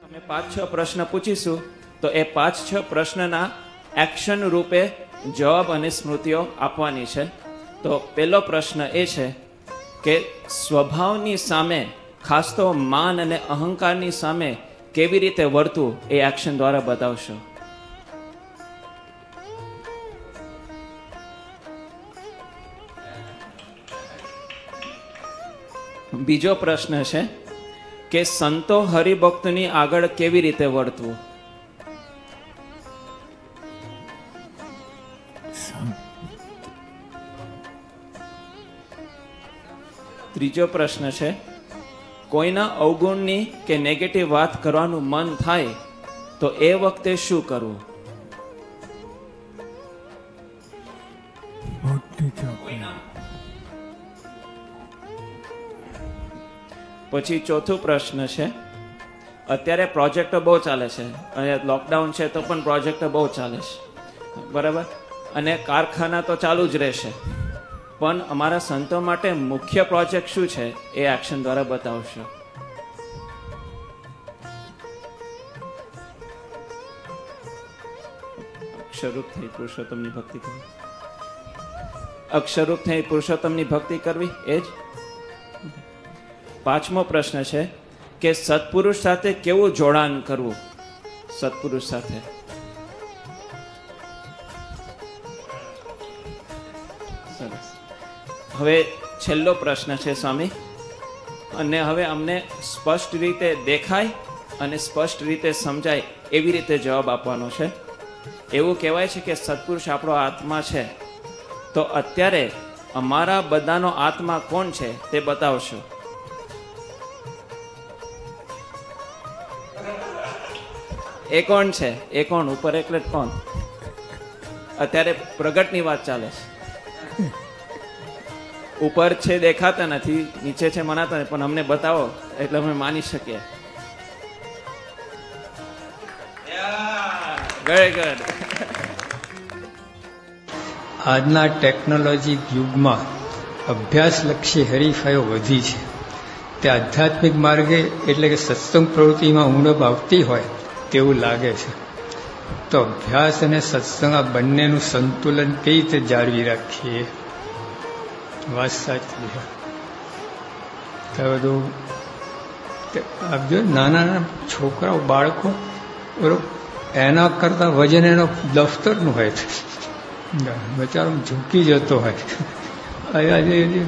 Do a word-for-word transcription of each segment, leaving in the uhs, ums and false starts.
અમે પાંચ છ પ્રશ્ન પૂછીશું તો એ પાંચ છ પ્રશ્નના એક્શન રૂપે જવાબ અને સ્મૃતિઓ આપવાની છે. તો પહેલો પ્રશ્ન એ છે કે સ્વભાવની સામે, ખાસ તો માન અને અહંકારની સામે કેવી રીતે વર્તવું એ એક્શન દ્વારા બતાવશો. બીજો પ્રશ્ન છે કે સંતો હરિભક્તની આગળ કેવી રીતે વર્તવું. ત્રીજો પ્રશ્ન છે કોઈના અવગુણની કે નેગેટિવ વાત કરવાનું મન થાય તો એ વખતે શું કરવું. પછી ચોથો પ્રશ્ન છે અત્યારે પ્રોજેક્ટો બહુ ચાલે છે અને લોકડાઉન છે તો પણ પ્રોજેક્ટો બહુ ચાલે છે, બરાબર, અને કારખાના તો ચાલુ જ રહેશે, પણ અમારા સંતો માટે મુખ્ય પ્રોજેક્ટ શું છે એ એક્શન દ્વારા બતાવશો. અક્ષરરૂપ થઈ પુરુષોત્તમની ભક્તિ કરવી. અક્ષરરૂપ થઈ પુરુષોત્તમની ભક્તિ કરવી એ જ. પાંચમો પ્રશ્ન છે કે સત્પુરુષ સાથે કેવું જોડાણ કરવું. સત્પુરુષ સાથે સરસ. હવે છેલ્લો પ્રશ્ન છે સ્વામી, અને હવે અમને સ્પષ્ટ રીતે દેખાય અને સ્પષ્ટ રીતે સમજાય એવી રીતે જવાબ આપવાનો છે. એવું કહેવાય છે કે સત્પુરુષ આપણો આત્મા છે, તો અત્યારે અમારા બધાનો આત્મા કોણ છે તે બતાવશો. એ કોણ છે? એ કોણ? ઉપર એટલે કોણ? અત્યારે પ્રગટની વાત ચાલે છે. ઉપર છે દેખાતા નથી, નીચે છે મનાતા નથી, પણ અમને બતાવો એટલે અમે માની શકીએ. Very good. આજના ટેકનોલોજી યુગમાં અભ્યાસલક્ષી હરીફાઈઓ વધી છે. તે આધ્યાત્મિક માર્ગે એટલે કે સત્સંગ પ્રવૃત્તિમાં ઉણપ આવતી હોય તેવું લાગે છે. તો અભ્યાસ અને સત્સંગ આ બંનેનું સંતુલન કઈ રીતે જાળવી રાખીએ? વાત સાચી છે. તો બધું આપજો. નાના નાના છોકરાઓ, બાળકો, એના કરતા વજન એનો દફતરનું હોય છે. બચારો ઝૂકી જતો હોય. આજે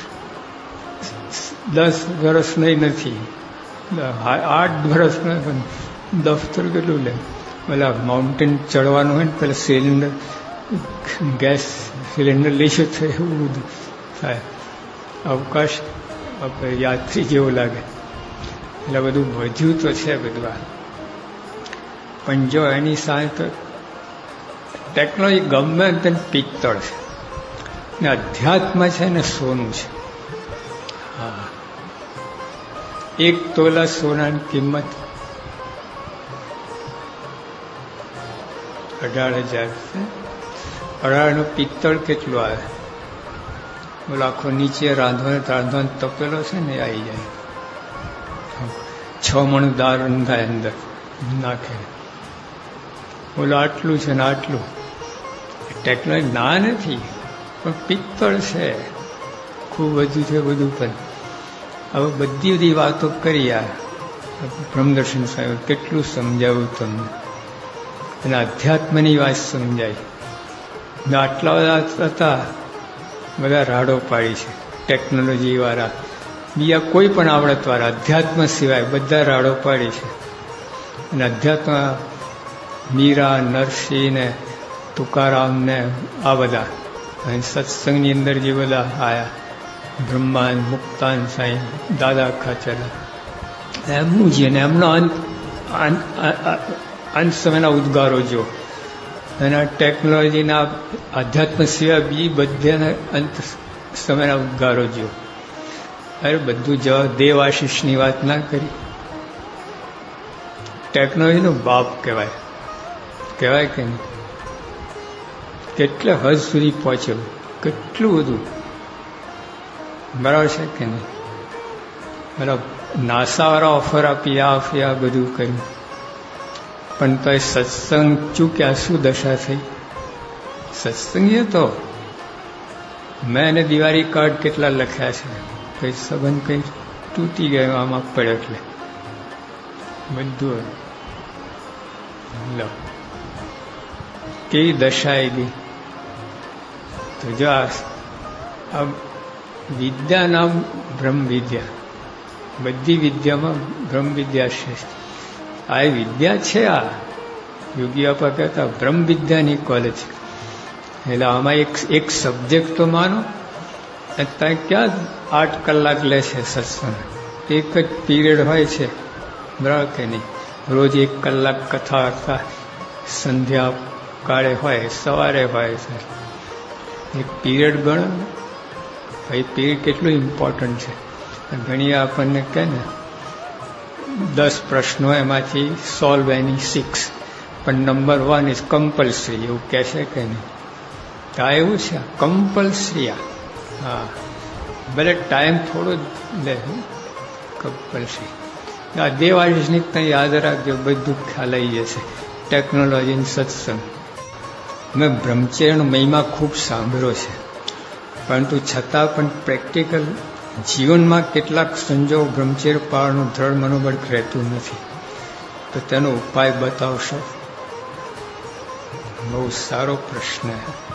દસ વર્ષ નહીં નથી, આઠ વર્ષ નહીં, દફતર કેટલું લે. પેલા માઉન્ટેન ચડવાનું હોય ને, પેલા સિલિન્ડર, ગેસ સિલિન્ડર લઈશું તો એવું બધું થાય. અવકાશ યાત્રી જેવું લાગે. એટલે બધું વધ્યું તો છે બધું. પણ જો એની સાથે ટેકનોલોજી ગમે તેમ પિત્તળ છે ને અધ્યાત્મ છે ને સોનું છે. હા, એક તોલા સોનાની કિંમત અઢાર હજાર છે. અઢારનો પિત્તળ કેટલું આવે? બોલો આખો નીચે રાંધવાનો રાંધવાનો તપેલો છે ને આવી જાય. છ મણ દાળ રંધાય અંદર નાખે. બોલો આટલું છે ને આટલું. ટેકનોલોજી ના નથી, પણ પિત્તળ છે. ખૂબ બધું છે બધું. પણ હવે બધી બધી વાતો કરી. આ બ્રહ્મદર્શન સાહેબ કેટલું સમજાવ્યું તમને, અને અધ્યાત્મની વાત સમજાય. આટલા બધા હતા, બધા રાડો પાડી છે ટેકનોલોજી વાળા, બીજા કોઈ પણ આવડત વાળા, અધ્યાત્મ સિવાય બધા રાડો પાડી છે. અને અધ્યાત્મ મીરા, નરસિંહ ને તુકારામ ને આ બધા, અને સત્સંગની અંદર જે બધા આયા, બ્રહ્માન, મુક્તાન સાંઈ, દાદા ખાચર, એમનું જ ને એમનો અંત અંત સમયના ઉદ્ગારો જો, અને ટેકનોલોજીના આધ્યાત્મ સિવાય બી બધાના અંત સમયના ઉદ્ગારો જો. અરે બધું જવા દેવાશીષની વાત ના કરી. ટેકનોલોજીનો બાપ કહેવાય, કહેવાય કે નહીં? કેટલા હદ સુધી પહોંચ્યો, કેટલું બધું. બરાબર છે કે નહીં? બરાબર. નાસાવાળા ઓફર આપી, આ આપી, આ બધું કર્યું, પણ તો એ સત્સંગ ચૂક્યા, શું દશા થઈ? સત્સંગીએ તો મેં એને દિવાળી કાર્ડ કેટલા લખ્યા છે, કઈ સંબંધ કઈ તૂટી ગયો આમાં પડ્યો એટલે બધું લો કેવી દશા આવી ગઈ. તો જો આ વિદ્યા નામ બ્રહ્મ વિદ્યા, બધી વિદ્યામાં બ્રહ્મ વિદ્યા શ્રેષ્ઠ. આ એ વિદ્યા છે. આ યોગી આપા કહેતા બ્રહ્મ વિદ્યાની કોલેજ. એટલે આમાં એક એક સબ્જેક્ટ તો માનો, ત્યાં ક્યાં આઠ કલાક લે છે સત્સંગ, એક જ પીરિયડ હોય છે, બરાબર કે નહીં? રોજ એક કલાક કથા અર્થા સંધ્યા કાળે હોય, સવારે હોય છે, એક પીરિયડ ગણો. એ પીરિયડ કેટલું ઇમ્પોર્ટન્ટ છે. ઘણી આપણને કહે ને દસ પ્રશ્નો એમાંથી સોલ્વ એની સિક્સ, પણ નંબર વન ઇઝ કમ્પલસરી, એવું કહેશે કે નહીં? આ એવું છે કમ્પલસરી. હા, ભલે ટાઈમ થોડો જ લે, કમ્પલસરી. આ દેવાળીની ત્યાં યાદ રાખજો, બધું ખ્યાલ આવી જશે. ટેકનોલોજી, સત્સંગ. મેં બ્રહ્મચર્યનો મહિમા ખૂબ સાંભળ્યો છે, પરંતુ છતાં પણ પ્રેક્ટિકલ જીવનમાં કેટલાક સંજોગ બ્રહ્મચર્ય પાળવાનું દ્રઢ મનોબળ રહેતું નથી. તો તેનો ઉપાય બતાવશો? બહુ સારો પ્રશ્ન.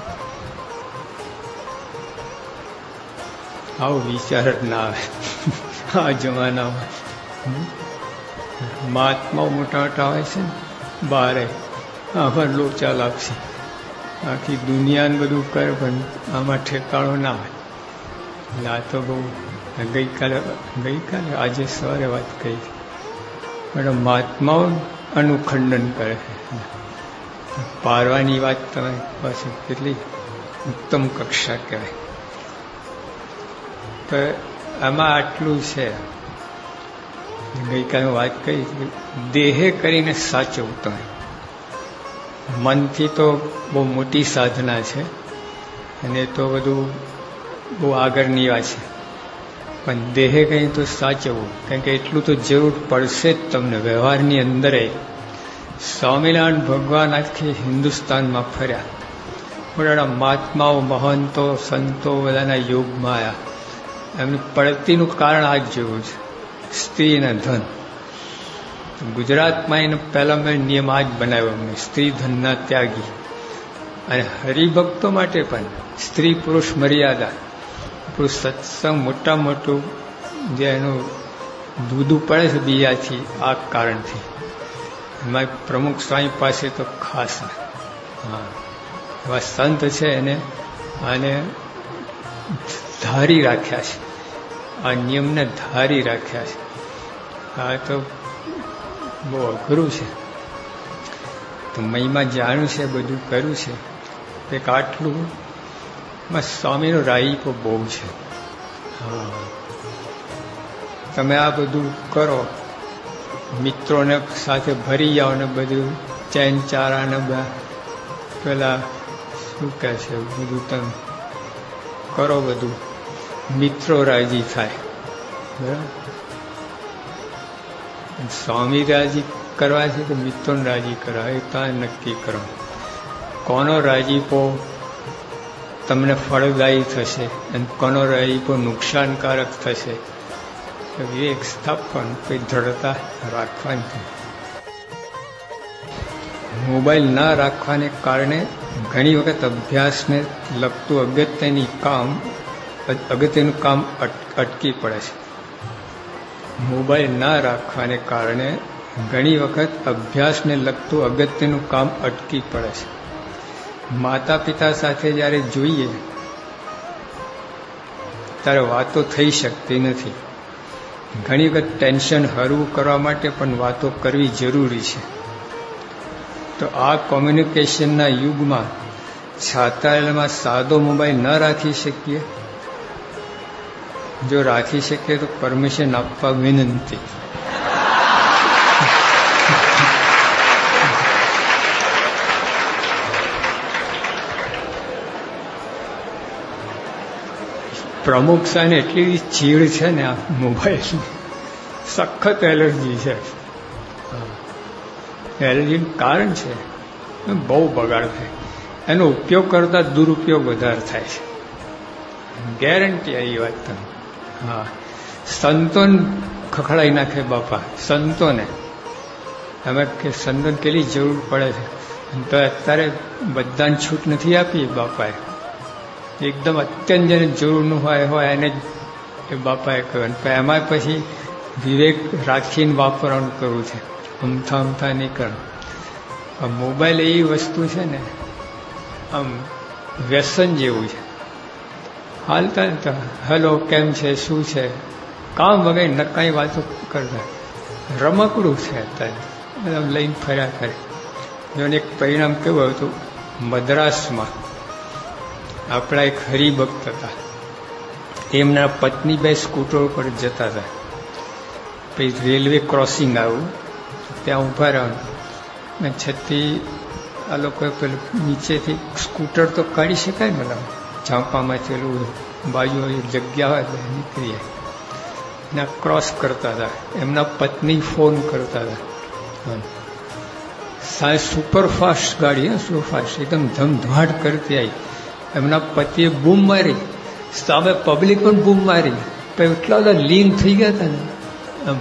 આવો વિચાર જ ના આવે આ જમાનામાં. મહાત્માઓ મોટા મોટા હોય છે ને બારે, આમાં લોચા લાગશે, આખી દુનિયાને બધું કરે, પણ આમાં ઠેકાણો ના હોય. એટલે આ તો બહુ ગઈકાલે ગઈકાલે આજે સવારે વાત કરી, પણ મહાત્માઓ અનુખંડન કરે છે. પારવાની વાત તમારી પાસે કેટલી ઉત્તમ કક્ષા કહેવાય. તો આમાં આટલું છે. ગઈકાલે વાત કરી, દેહે કરીને સાચવતો. મનથી તો બહુ મોટી સાધના છે, અને તો બધું બહુ આગળની વાત છે, પણ દેહે કંઈ તો સાચવવું, કારણ કે એટલું તો જરૂર પડશે જ તમને વ્યવહારની અંદર. સ્વામિનારાયણ ભગવાન આખી હિન્દુસ્તાનમાં ફર્યા, મોટા મહાત્માઓ, મહંતો, સંતો બધાના યોગમાં આવ્યા. એમની પડતીનું કારણ આ જ જેવું છે, સ્ત્રી અને ધન. ગુજરાતમાં એને પહેલા મેં નિયમ આ જ બનાવ્યો અમને, સ્ત્રી ધનના ત્યાગી. અને હરિભક્તો માટે પણ સ્ત્રી પુરુષ મર્યાદા. આપણું સત્સંગ મોટા મોટું જે એનું દૂધું પડે છે બીજાથી, આ કારણથી. એમાં પ્રમુખ સ્વામી પાસે તો ખાસ હા એવા સંત છે, એને આને ધારી રાખ્યા છે, આ નિયમને ધારી રાખ્યા છે. આ તો બહુ અઘરું છે. તો મહિમા જાણ્યું છે, બધું કર્યું છે. એક આટલું સ્વામીનો રાઈપો બહુ છે. હા, તમે આ બધું કરો, મિત્રોને સાથે ભરી જાઓ ને બધું ચેન ચારા ને પેલા શું કહે છે બધું તમે કરો, બધું મિત્રો રાજી થાય. બરાબર, સ્વામી રાજી કરવા છે કે મિત્રોને રાજી કરવા, એ તમે નક્કી કરો. કોનો રાજીપો તમને ફળદાયી થશે અને કોનો રાજીપો નુકસાનકારક થશે, વિવેક સ્થાપન, કોઈ દ્રઢતા રાખવાની. મોબાઈલ ના રાખવાને કારણે ઘણી વખત અભ્યાસને લગતું અગત્યની કામ અગત્યનું કામ અટકી પડે છે. મોબાઈલ ના રાખવાને કારણે ઘણી વખત અભ્યાસને લગતું અગત્યનું કામ અટકી પડે છે. માતા પિતા સાથે જ્યારે જોઈએ ત્યારે વાતો થઈ શકતી નથી. ઘણી વખત ટેન્શન હળવું કરવા માટે પણ વાતો કરવી જરૂરી છે. તો આ કોમ્યુનિકેશનના યુગમાં છાત્રાલયમાં સાદો મોબાઈલ ન રાખી શકીએ? જો રાખી શકીએ તો પરમિશન આપવા વિનંતી. પ્રમુખ સાહેબ એટલી ચીડ છે ને આ મોબાઈલ સખત એલર્જી છે. એલર્જીનું કારણ છે બહુ બગાડ થાય. એનો ઉપયોગ કરતા દુરુપયોગ વધારે થાય છે. ગેરંટી આવી વાત તમે. હા, સંતોને ખખડાઈ નાખે બાપા, સંતોને. અમે કે સંતોને કેટલી જરૂર પડે છે, તો અત્યારે બધાને છૂટ નથી આપી બાપાએ. એકદમ અત્યંત જેને જરૂર ન હોય હોય એને જ એ બાપાએ કહ્યું. એમાં પછી વિવેક રાખીને વાપરવાનું કરવું છે, અમથા અમથા નહીં કરવું. આ મોબાઈલ એવી વસ્તુ છે ને, આમ વ્યસન જેવું છે. હાલતા હાલતા હેલો કેમ છે, શું છે, કામ વગર નકાઈ વાતો કરતા. રમકડું છે અત્યારે, લઈને ફર્યા કરે. જોને એક પરિણામ કેવું હતું, મદ્રાસમાં આપણા એક હરિભક્ત હતા, એમના પત્ની બે સ્કૂટર ઉપર જતા હતા. પછી રેલવે ક્રોસિંગ આવ્યું, ત્યાં ઊભા રહેવાનું. ને છતી આ લોકોએ પેલું નીચેથી સ્કૂટર તો કાઢી શકાય ને, મતલબ ઝાંપામાંથી પેલું બાજુ જગ્યા હોય તો નીકળી જાય. ને ક્રોસ કરતા હતા. એમના પત્ની ફોન કરતા હતા. સાહેબ સુપરફાસ્ટ ગાડી, હા સુપરફાસ્ટ, એકદમ ધમધમાટ કરતી આવી. એમના પતિએ બૂમ મારી, સામે પબ્લિક પણ બૂમ મારી. પણ એટલા બધા લીન થઈ ગયા હતા ને, આમ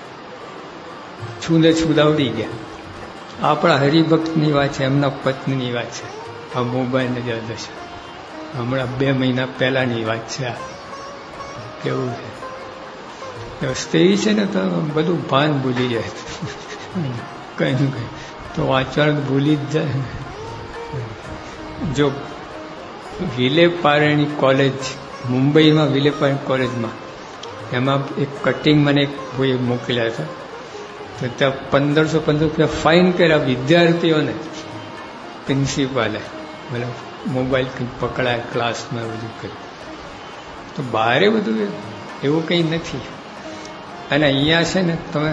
છૂંદે છુદાવડી ગયા. આપણા હરિભક્તની વાત છે, એમના પત્નીની વાત છે. આ મોબાઈલની જ દશા હમણાં બે મહિના પહેલાની વાત છે. આ કેવું છે, સ્ત્રી છે ને તો બધું ભાન ભૂલી જાય. કઈ નું કઈ તો વાંચવાનું ભૂલી જ જાય. જો વિલેપારણી કોલેજ, મુંબઈમાં વિલેપારણી કોલેજમાં, એમાં એક કટિંગ મને એક ભાઈએ મોકલ્યા હતા. તો ત્યાં પંદરસો પંદર રૂપિયા ફાઇન કર્યા વિદ્યાર્થીઓને પ્રિન્સિપાલે. મતલબ મોબાઈલ કંઈક પકડાય ક્લાસમાં બધું કર્યું. તો બહારે બધું એવું કંઈ નથી. અને અહીંયા છે ને તમે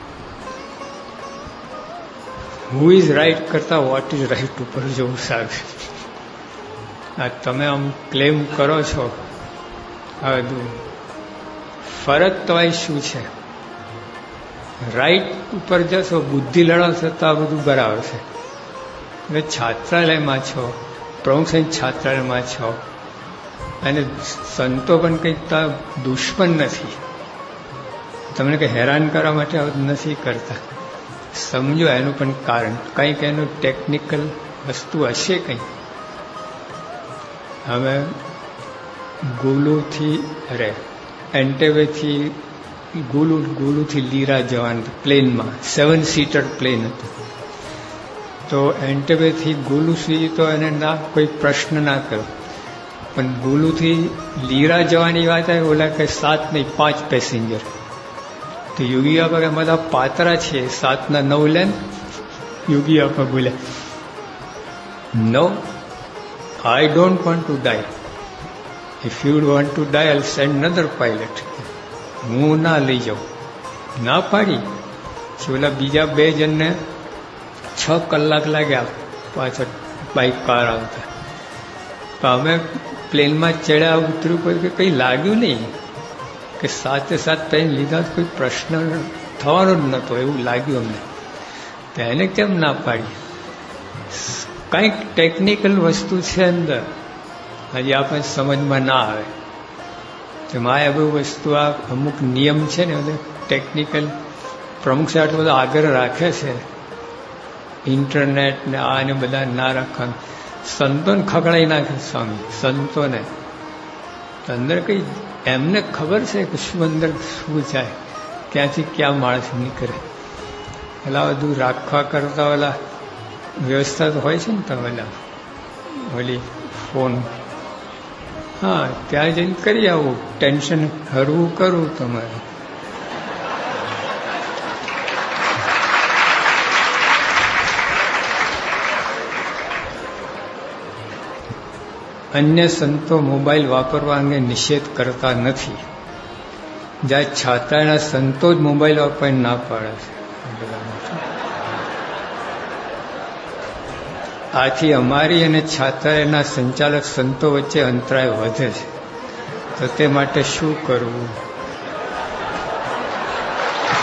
હુ ઇઝ રાઈટ કરતા વોટ ઇઝ રાઈટ ઉપર જવું સારું. આ તમે આમ ક્લેમ કરો છો, આ બધું ફરક તમારી શું છે? રાઈટ ઉપર જશો, બુદ્ધિ લડાવશો તો આ બધું બરાબર છે. હવે છાત્રાલયમાં છો, પ્રમુખ સાહેબ છાત્રાલયમાં છો, અને સંતો પણ કંઈક દુશ્મન નથી, તમને કંઈ હેરાન કરવા માટે નથી કરતા. સમજો એનું પણ કારણ, કંઈક એનું ટેકનિકલ વસ્તુ હશે કંઈક. હવે ગુલુથી અરે એન્ટેવેથી ગુલુ ગુલુથી લીરા જવાનું પ્લેનમાં, સેવન સીટર પ્લેન હતું. તો એન્ટેવેથી ગુલુ સુધી તો એને ના કોઈ પ્રશ્ન ના કર્યો, પણ ગુલુથી લીરા જવાની વાત આવે, ઓલા કે સાત નહીં પાંચ પેસેન્જર. તો યોગી આપા કે બધા પાતરા છે, સાતના નવ લેન. યોગી આપા બોલ્યા, no, I don't want to die. If you want to die I'll send another pilot. હું ના લઈ જાઉં, ના પાડી. ઓલા બીજા બે જણને છ કલાક લાગ્યા પાછળ બાઇક કાર આવતા. તો અમે પ્લેનમાં ચડ્યા, ઉતર્યું, કોઈ કે કંઈ લાગ્યું નહીં, કે સાતે સાત ટ્રેન લીધા કોઈ પ્રશ્ન થવાનો જ નહોતો એવું લાગ્યું અમને. તો એને કેમ ના પાડી? કંઈક ટેકનિકલ વસ્તુ છે અંદર, હજી આપણે સમજમાં ના આવે. તેમાં આ બધી વસ્તુ, આ અમુક નિયમ છે ને બધા ટેકનિકલ, પ્રમુખ સાહેબ આટલો બધો આગ્રહ રાખે છે ઇન્ટરનેટ ને આ ને બધા ના રાખવાનું. સંતોને ખગડાઈ નાખે સ્વામી, સંતોને અંદર કંઈ એમને ખબર છે કે શું અંદર શું જાય, ક્યાંથી ક્યાં માણસ નીકળે. એટલે બધું રાખવા કરતા ઓલા વ્યવસ્થા તો હોય છે ને તમે ઓલી ફોન, હા ત્યાં જઈને કરી આવું, ટેન્શન હરવું કરવું તમારે. અન્ય સંતો મોબાઈલ વાપરવા અંગે નિષેધ કરતા નથી, જ્યાં છાત્રાના સંતો જ મોબાઈલ વાપરીને ના પાડે છે. આથી અમારી અને છાત્રાલયના સંચાલક સંતો વચ્ચે અંતરાય વધે છે. તો તે માટે શું કરવું?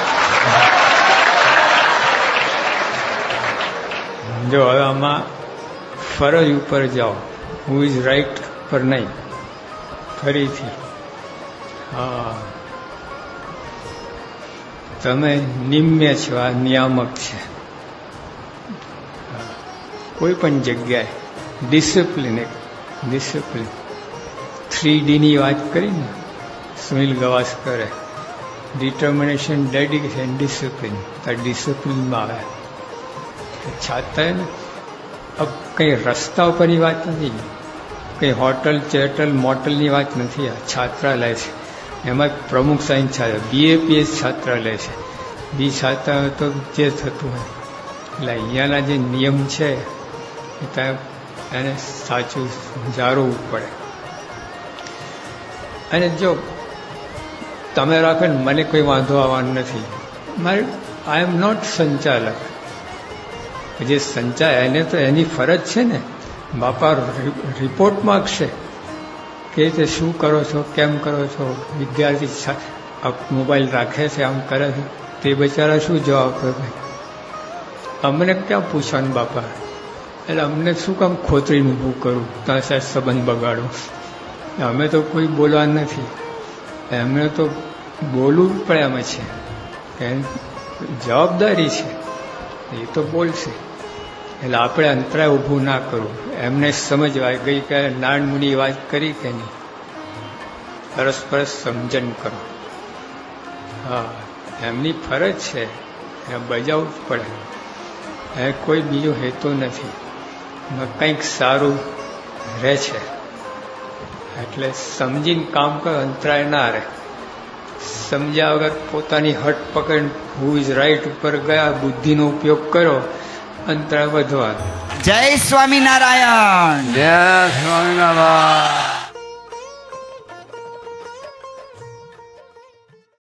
જો હવે આમાં ફરજ ઉપર જાઓ, હુ ઇઝ રાઈટ પર નહીં, ફરીથી હા તમે નિમ્ય છો, આ નિયામક છે. કોઈ પણ જગ્યાએ ડિસિપ્લિન, એક ડિસિપ્લિન થ્રી ડીની વાત કરી ને સુનિલ ગાવસ્કરે, ડિટર્મિનેશન, ડેડિકેશન, ડિસિપ્લિન. આ ડિસિપ્લિનમાં આવે. છતાં અબ કંઈ રસ્તા ઉપરની વાત નથી, કંઈ હોટલ ચેટલ મોટલની વાત નથી. આ છાત્રાલય છે, એમાં પ્રમુખ સાઈન છાત્ર, બીએપીએસ છાત્રાલય છે. બી છાત્રાલય તો જે થતું હોય, એટલે અહીંયાના જે નિયમ છે એ ત્યાં એને સાચું જાળવવું પડે. અને જો તમે રાખો ને મને કોઈ વાંધો આવવાનો નથી, મારે આઈ એમ નોટ સંચાલક. જે સંચાલક એને તો એની ફરજ છે ને, બાપા રિપોર્ટ માગશે કે રીતે શું કરો છો, કેમ કરો છો, વિદ્યાર્થી મોબાઈલ રાખે છે, આમ કરે છે, તે બચારા શું જવાબ આપે? અમને ક્યાં પૂછવાનું બાપા? એટલે અમને શું કામ ખોતરીને ઊભું કરું, ત્યાં સાહેબ સંબંધ બગાડું? અમે તો કોઈ બોલવા નથી, એમને તો બોલવું પડે એમ છે કે જવાબદારી છે, એ તો બોલશે. એટલે આપણે અંતરાય ઊભું ના કરવું, એમને સમજવા. ગઈકાલે નારાયણ મુનિએ વાત કરી કે નહીં, પરસ્પર સમજણ કરો. હા, એમની ફરજ છે, એ બજાવવું જ પડે. એ કોઈ બીજો હેતુ નથી, કંઈક સારું રહે છે. એટલે સમજીને કામ કરો, અંતરાય ના રહે. સમજ્યા વગર પોતાની હટ પકડ હુ ઇઝ રાઈટ ઉપર ગયા, બુદ્ધિનો ઉપયોગ કરો, અંતરાય વધવા. જય સ્વામિનારાયણ. જય સ્વામિનારાયણ.